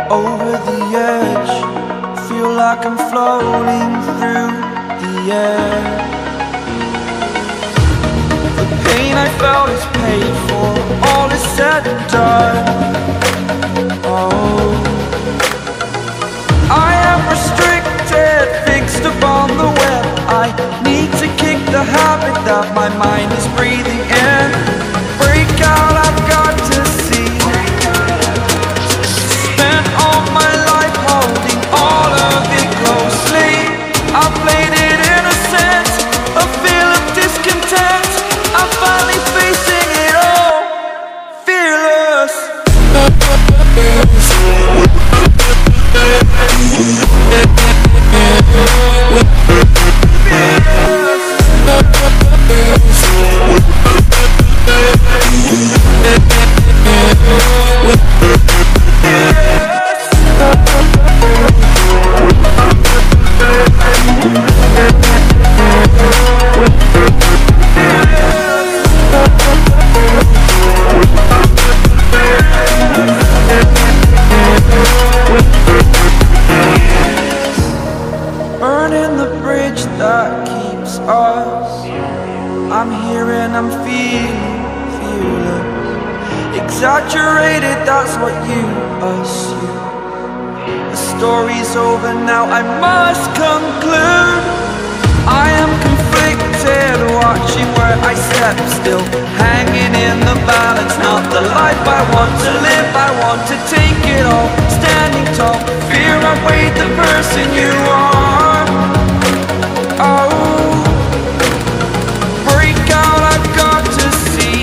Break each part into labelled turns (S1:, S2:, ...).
S1: over the edge. Feel like I'm floating through the air. The pain I felt is paid for, all is said and done. Oh, I am restricted, fixed upon the web. I need to kick the habit that my mind is breathing in. Break out, I've got to see. Spent all my life holding all of it closely. I played it innocent, a feel of discontent. I'm finally facing it all, fearless. Burning the bridge that keeps us. I'm here and I'm feeling fearless. Exaggerated, that's what you assume. The story's over now, I must conclude. I am conflicted, watching where I step still, hanging in the balance. Not the life I want to live, I want to take it all. Standing tall, fear outweighed the person you are. Oh, break out, I've got to see.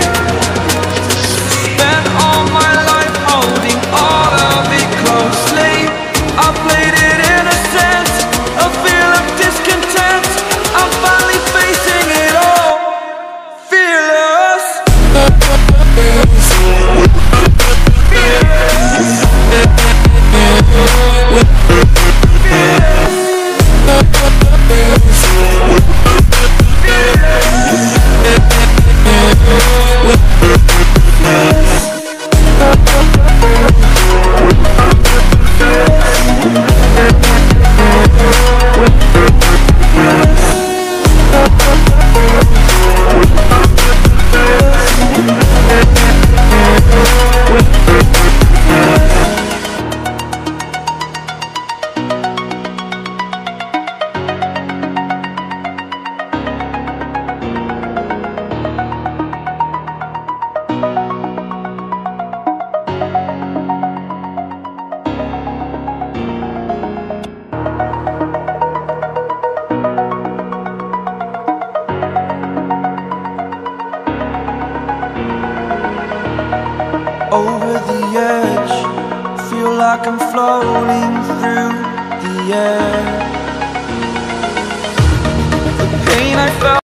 S1: Spent all my life holding all of it closely. I played it innocent, a feel of discontent. I'm finally facing it all, fearless. Over the edge, feel like I'm floating through the air. The pain I felt